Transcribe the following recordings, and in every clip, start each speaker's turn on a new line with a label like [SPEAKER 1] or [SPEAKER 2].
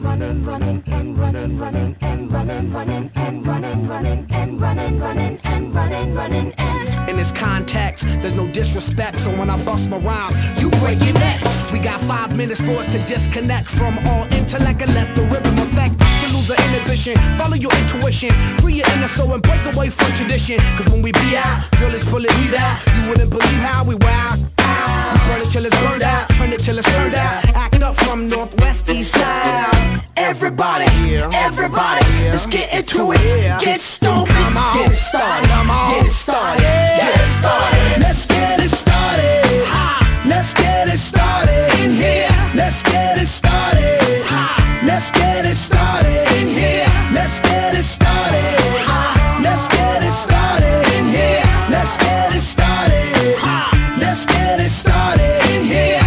[SPEAKER 1] running, running, and running, running, and running, running, and running, running, and running, running, and running, running, and.
[SPEAKER 2] In this context, there's no disrespect, so when I bust my rhyme, you break your necks. We got 5 minutes for us to disconnect from all intellect and let the rhythm affect. To lose the inhibition, follow your intuition, free your inner soul and break away from tradition. Cause when we be out, girl, it's pulling me out. You wouldn't believe how we wow. We burn it till it's burned out, turn it till it's turned out. Act up from northwest, east side. Everybody, everybody, let's get into it. Get stupid, get it started, get it started, get it started. Let's get it started. Let's get it started in here. Let's get it started. Let's get it started in here. Let's get it started. Let's get it started in here. Let's get it started. Let's get it started in here.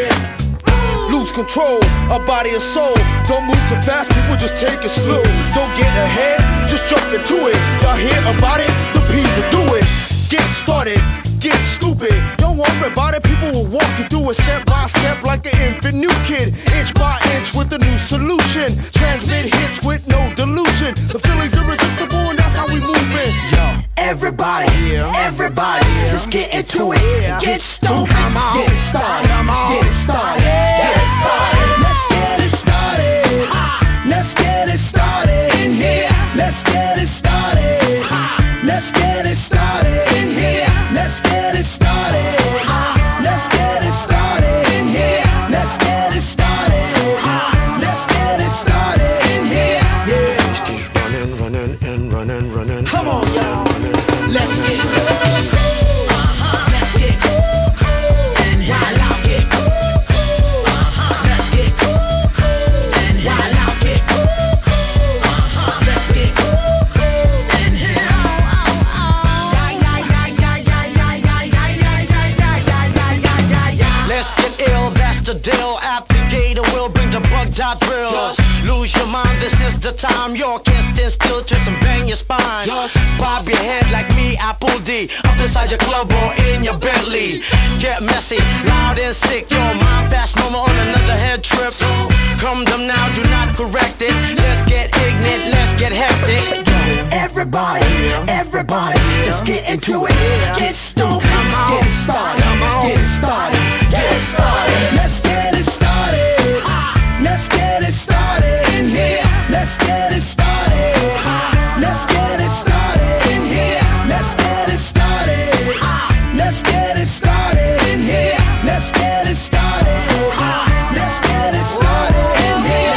[SPEAKER 2] Yeah.
[SPEAKER 3] Lose control, a body and soul. Don't move too fast, people just take it slow. Don't get ahead, just jump into it. Y'all hear about it? The P's will do it. Get started, get stupid. Don't worry about it, people will walk you through it step by step like an infant new kid. Inch by inch with a new solution. Transmit hits with no delusion. The feeling's irresistible and that's how we move it. Yo.
[SPEAKER 1] Everybody, everybody, let's get into it. Get stupid, get it started, get it started, get it started. Let's get it started. Let's get it started in here. Let's get it started. Let's get it started in here. Let's get it started. Let's get it started in here. Let's get it started. Let's get it started in here. Yeah.
[SPEAKER 2] Running, running, and running, running.
[SPEAKER 1] Come on, y'all. Let's get cool. Let's get cool. And while I get cool. Let's get cool. And while I get cool. Let's get cool. And
[SPEAKER 4] let's get ill, that's the deal. Applicator will bring the bug dot drill. Lose your mind, this is the time. You can't stand still, twist and bang your spine. Bob your head like me, Apple D. Up inside your club or in your Bentley. Get messy, loud and sick. Your mind fast, normal on another head trip. Come them now, do not correct it. Let's get ignorant, let's get hectic.
[SPEAKER 1] everybody, everybody, let's get into it. Get stupid, get it started, get it started, get it started. Let's get it started. Let's get it started in here. Let's get it started. Let's get it started in here. Let's get it started. Let's get it started in here. Let's get it started. Let's get it started in here.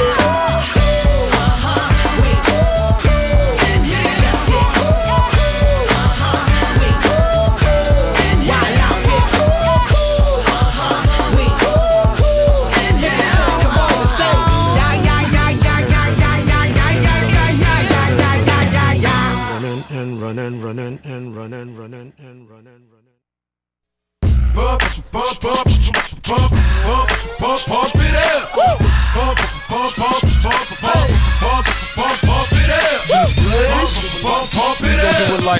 [SPEAKER 5] Pump it up. Pump it up. Just pump it up. Do it like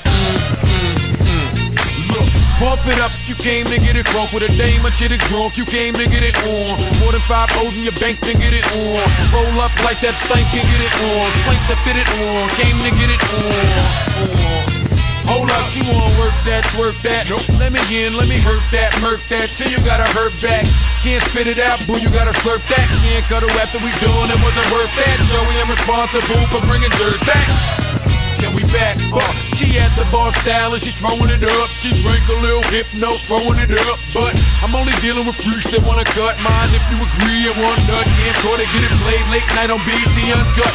[SPEAKER 5] Look, pump it up if you came to get it drunk with a dame and shit it drunk. You came to get it on. More than 5 O's in your bank to get it on. Roll up like that stank and get it on. Spank to fit it on. Came to get it on. Hold up, she wanna work that, twerk that. Nope. Let me in, let me hurt that, murk that. Till you gotta hurt back. Can't spit it out, boo, you gotta slurp that. Can't cut her after we done, it wasn't worth that. Joey, I'm responsible for bringing dirt back. Can we back? She at the bar style and she throwing it up. She drank a little Hypno, throwing it up. But I'm only dealing with freaks that wanna cut mine. If you agree, and one nut can't caught it, get it played late night on BT Uncut.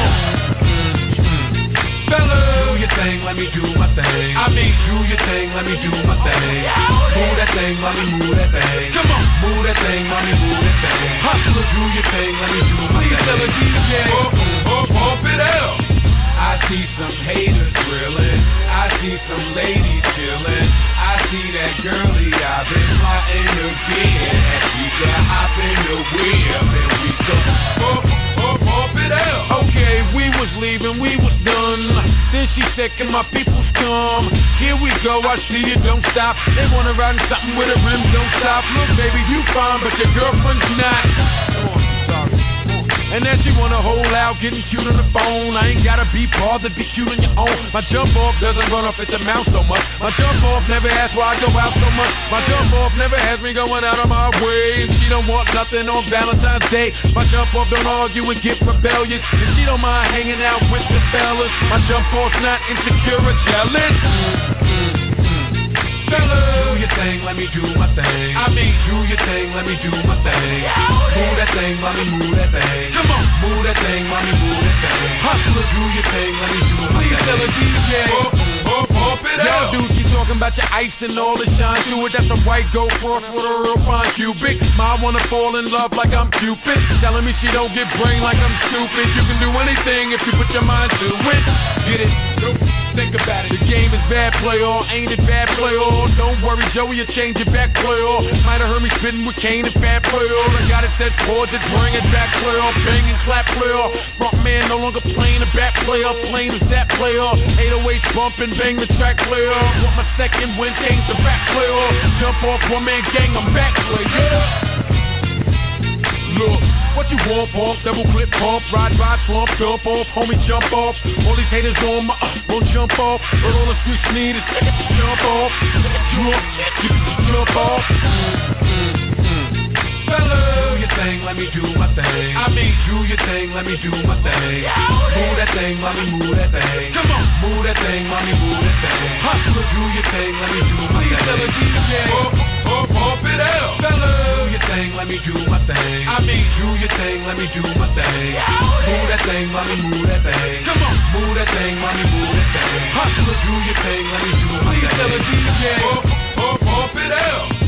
[SPEAKER 5] Fellas, do your thing, let me do my thing. I mean, do your thing, let me do my thing. Move that thing, mommy, move that thing. Come on, move that thing, mommy, move that thing. Hustler, do your thing, let me do my thing. Please tell a DJ, pump it up. I see some haters grilling. I see some ladies chilling. I see that girlie I've been plotting to get. And she can hop in the whip and we go pump it up. Okay, we was leaving, we was done. Then she said, can my peoples come? Here we go, I see you, don't stop. They wanna ride in something with a rim, don't stop. Look, baby, you fine, but your girlfriend's not. And then she wanna hold out, getting cute on the phone. I ain't gotta be bothered, be cute on your own. My jump off doesn't run off at the mouth so much. My jump off never asks why I go out so much. My jump off never has me going out of my way. And she don't want nothing on Valentine's Day. My jump off don't argue and get rebellious. And she don't mind hanging out with the fellas. My jump off's not insecure or jealous. Do your thing, let me do my thing. I mean, do your thing, let me do my thing. Move that thing, mommy, move that thing. Come on, move that thing, mommy, move that thing. Hustler, do your thing, let me do my thing. Please tell a DJ, pump it up. Y'all dudes keep talking about your ice and all the shine to it. That's a white gold cross with a real fine cubic. Ma wanna fall in love like I'm Cupid, telling me she don't get brain like I'm stupid. You can do anything if you put your mind to it. Get it? Nope. Think about it. The game is bad, play all. Ain't it bad, play all? Don't worry, Joey, you change it back, play all. Might have heard me spitting with Kane and Fat, play all. I got it set chords and bring it back, play all. Bang and clap, play all. Front man no longer playing the back, play all. Plain as that, play all. 808 bump and bang the track, play all. Want my second win, change the back, play all. Jump off one man gang, I'm back, play all. Look, what you want, pump, double clip pump, ride, slump, dump off, homie, jump off. All these haters on my, gon' jump off. But all the streets need is jump off, jump off. Fella, do your thing, let me do my thing. I mean, do your thing, let me do my thing. Move that thing, mommy, move that thing. Come on, move that thing, mommy, move that thing. Hustler, do your thing, let me do my thing. Please tell a DJ, pump it out. Fella, do your thing, let me do my thing. I mean, do your thing, let me do my thing. Move that thing, mommy, move that thing. Come on, move that thing, mommy, move that thing. Hustler, do your thing, let me do my thing. Please tell a DJ, pump it out.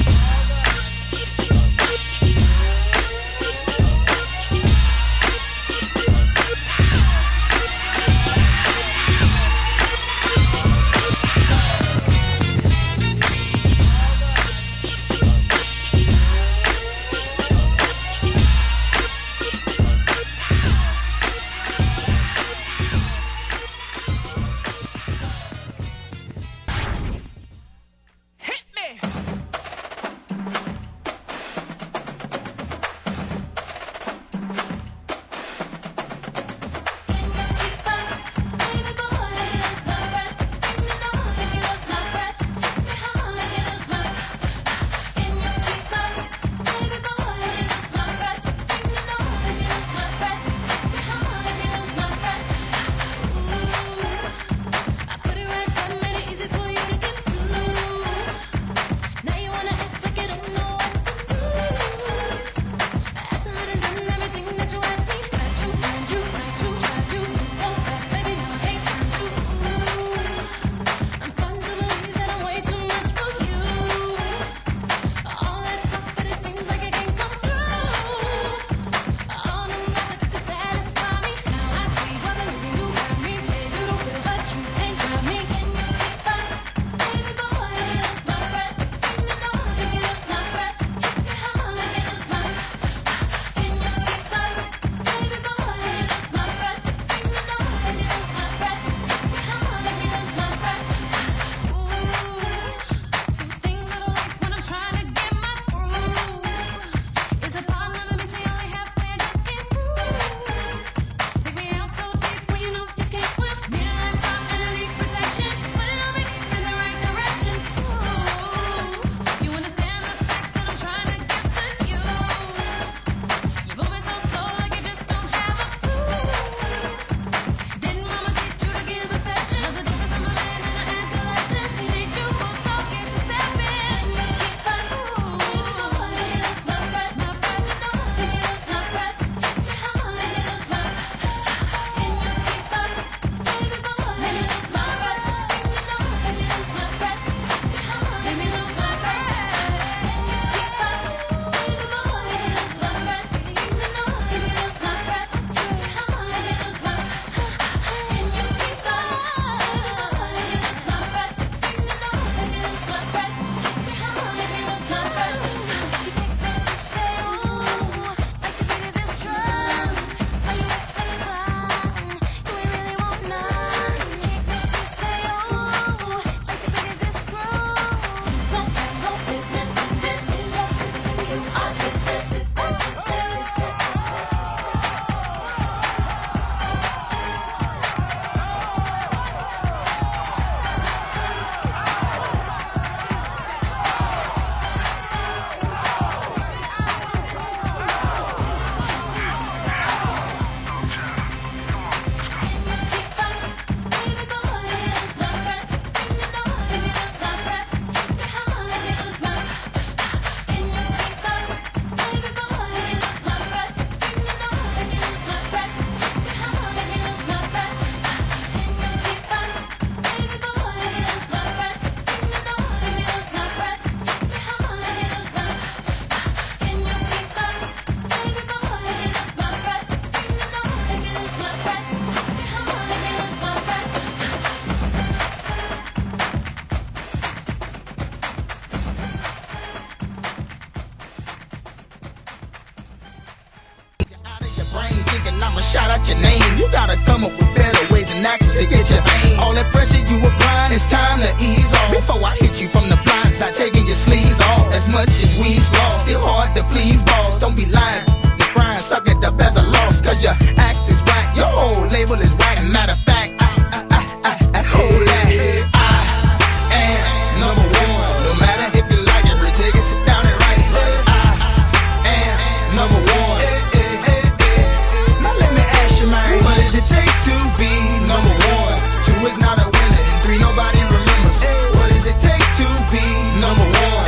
[SPEAKER 6] shout out your name. You gotta come up with better ways and actions to get your aim. All that pressure you applying, it's time to ease off. Before I hit you from the blind side, taking your sleeves off. As much as we's lost, still hard to please, boss. Don't be lying, the crying, suck it up as a loss. Cause your acts is right, your whole label is right. Matter of fact, I hold that. I am number one. No matter if you like it, retake it, sit down and write it. I am number one. Now let me ask you, man, what does it take to be number one? 2 is not a winner, and 3 nobody remembers. What does it take to be number one?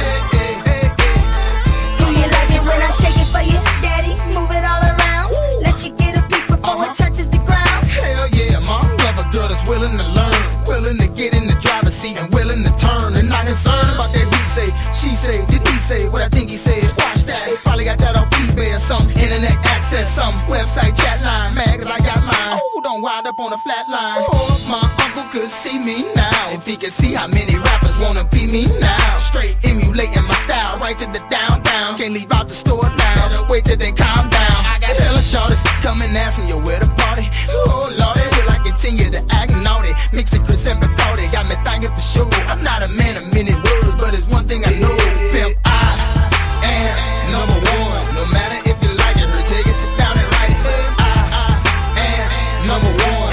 [SPEAKER 7] Do you like it when I shake it for you, daddy? Move it all around. Let you get a peek before it touches the ground.
[SPEAKER 6] Hell yeah, mom, love a girl that's willing to learn, willing to get in the driver's seat and willing to turn. And not concerned about that he say, she say, did he say what I think he said? Squash that, he probably got that off eBay or some internet access, some website chat line. Mad cause I got mine. Oh, don't wind up on a flat line. Oh, my uncle could see me now. If he could see how many rappers wanna be me now. Straight emulating my style, right to the downtown. Can't leave out the store now, gotta wait till they calm down. I got hella shorties coming asking you where the party. Oh lordy, will I continue to act naughty? Mixing Chris and Bacardi, got me thinking for sure. I'm not a man of many words, but it's one thing I know. Pimp, I am number one. No matter if you like it or take it, sit down and write it. I am number one.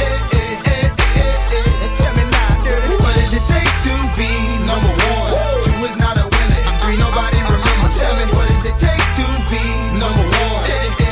[SPEAKER 6] Tell me now, dirty, what does it take to be number one? 2 is not a winner, and 3 nobody remembers. Tell me, what does it take to be number one?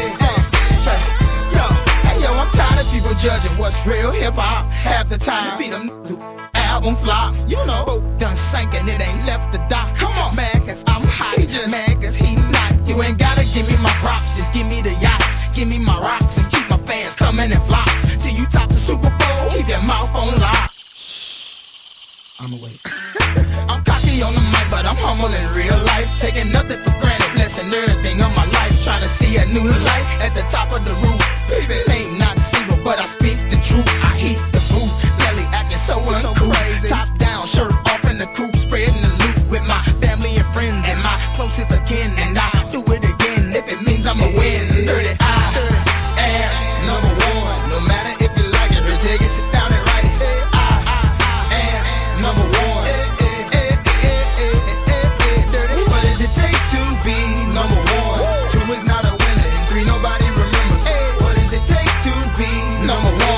[SPEAKER 6] Yo, I'm tired of people judging what's real hip-hop. Half the time, beat them album flop. You know, boat done sank and it ain't left the dock. Come on, man, cause I'm hot. He just mad cause he not. You ain't gotta give me my props, just give me the yachts. Give me my rocks and keep my fans coming in flocks. Till you top the Super Bowl, keep your mouth on lock. I'm awake. I'm cocky on the mic, but I'm humble in real life. Taking nothing for granted, blessing everything of my life. Trying to see a new light at the top of the roof. Baby, ain't not single, but I speak the truth. I heat the booth, Nelly acting so uncool. Top down, shirt off in the coupe, spreading the loot with my family and friends and my closest of kin. And I do it again if it means I'ma win. Dirty, I am number one. No matter if you like it or take it, sit down and write it. I am number one. Dirty, what does it take to be number one? 2 is not a winner, and 3 nobody remembers. What does it take to be number one?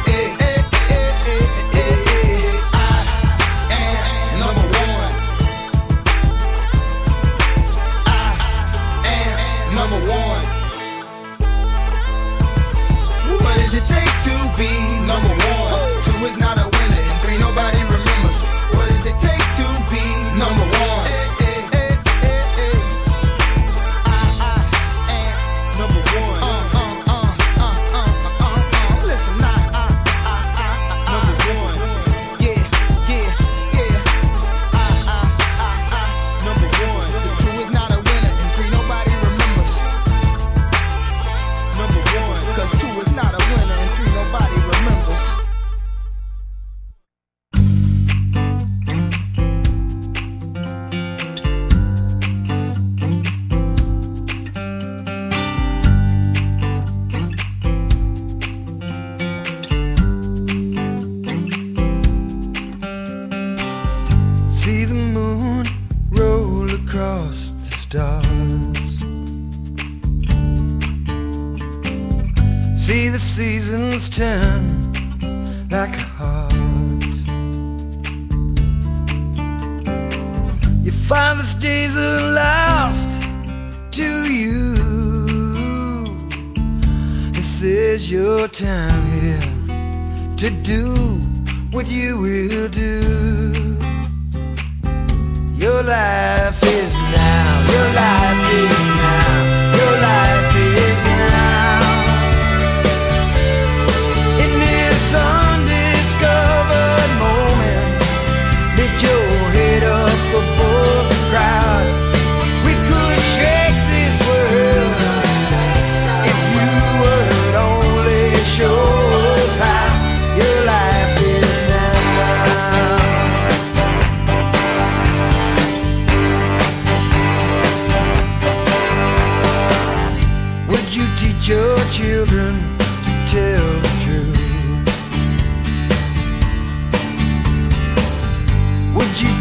[SPEAKER 6] Number one. What does it take to be number one? 2 is not a winner, and 3 nobody remembers. What does it take to be number one? Number one. Listen, number one. Yeah. Number one. 2 is not a winner, and 3 nobody remembers. Number one, cause 2 is not a winner and 3 nobody remembers.
[SPEAKER 1] See the moon roll across the stars. See the seasons turn like a heart. Your father's days are lost to you. This is your time here to do what you will do. Your life is now, your life is now, your life is now. In this undiscovered moment, lift your head up above the crowd. We could shake this world if you would only show us how. Your life is now.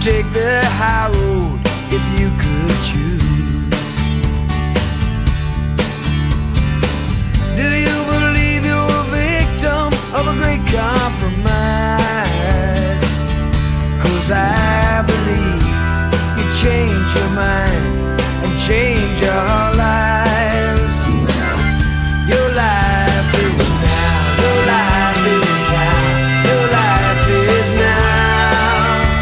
[SPEAKER 1] take the high road if you could choose? Do you believe you're a victim of a great compromise? 'Cause I believe you change your mind and change your lives. Your life is now, your life is now, your life is now.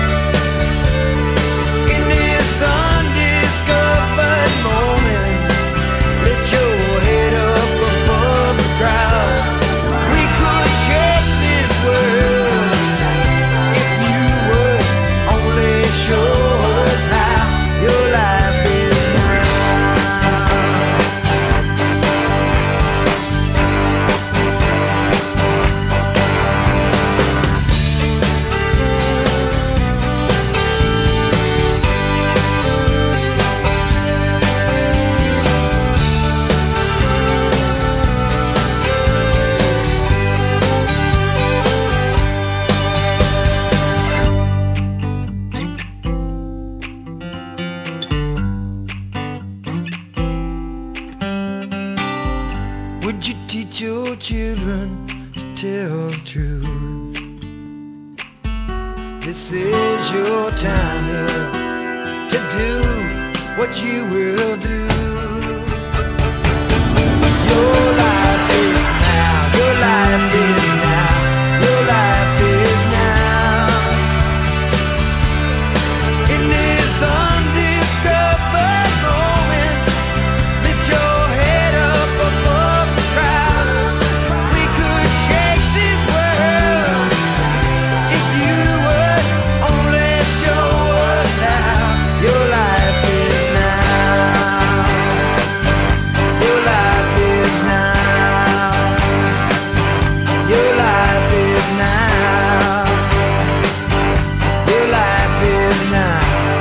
[SPEAKER 1] In this undiscovered moment, lift your head up above the crowd. We could shake this world if you would only show us how. Your life is now. Would you teach your children to tell the truth? This is your time here to do what you will do. Your life is now, your life is now, your life is now. In this undiscovered moment, lift your head up above the crowd. We could shake this world if you would only show us how. Your life is now. Your life is now. Your life is now. Your life is now.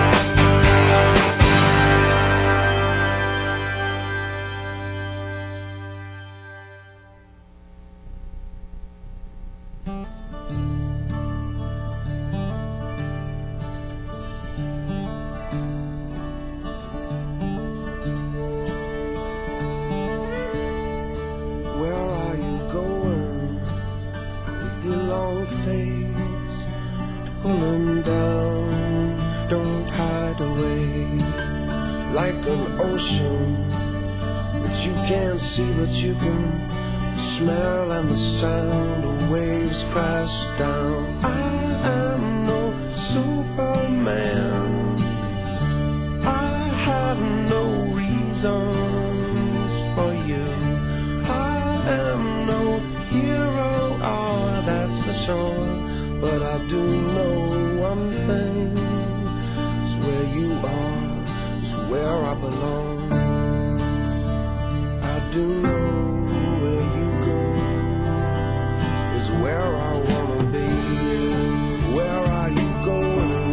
[SPEAKER 8] Where are you going with your long face? Pulling down, don't hide away. Like an ocean that you can't see but you can smell, and the sound of waves crash down. I am no Superman, I have no reasons for you. I am no hero, oh, that's for sure. But I do know one thing, it's where you are, it's where I belong. I do know where you go is where I wanna be. Where are you going?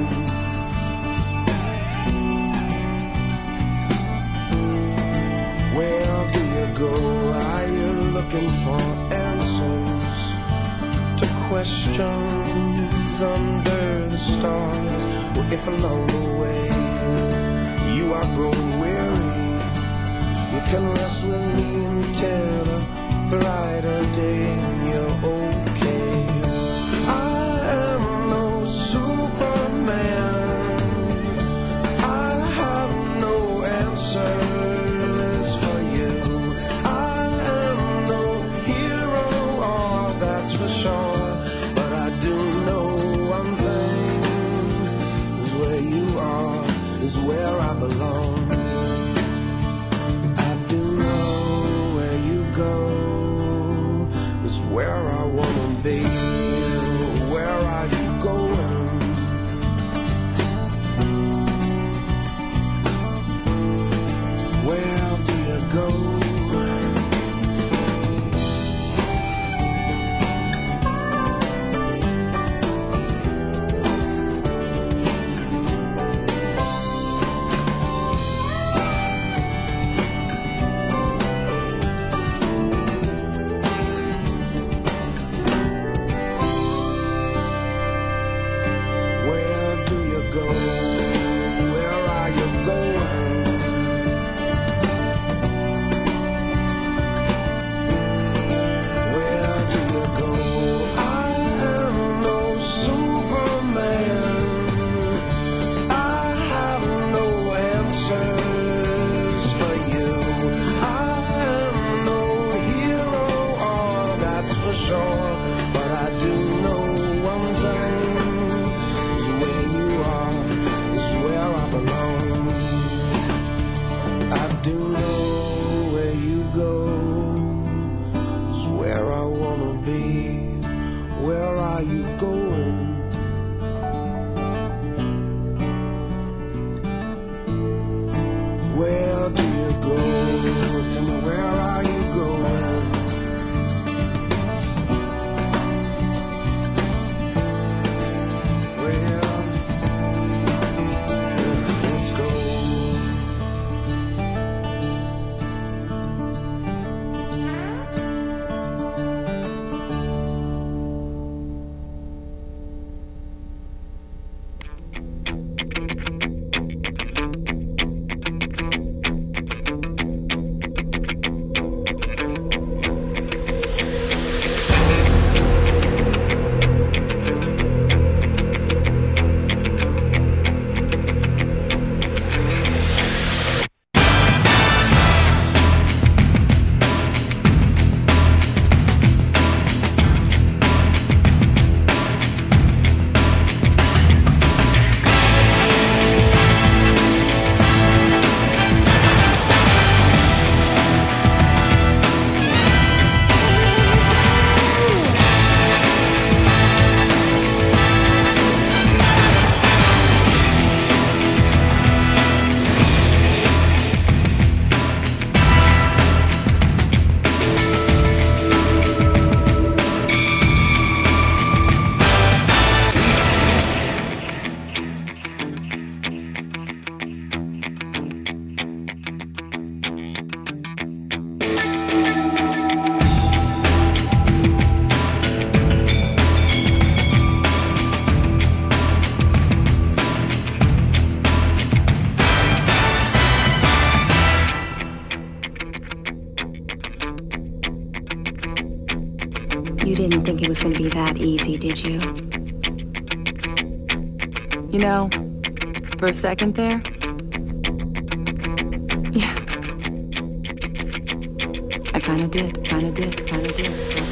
[SPEAKER 8] Where do you go? Are you looking for answers to questions under the stars? Or if along the way you are growing weary, you can rest with me until a brighter day when you're okay. I am no Superman, I have no answers for you. I am no hero, oh, that's for sure. But I do know one thing, is where you are, is where I belong. I do know where you go is where I wanna be. Where are you going? Where do you go?
[SPEAKER 9] You didn't think it was going to be that easy, did you? You know, for a second there, yeah, I kinda did.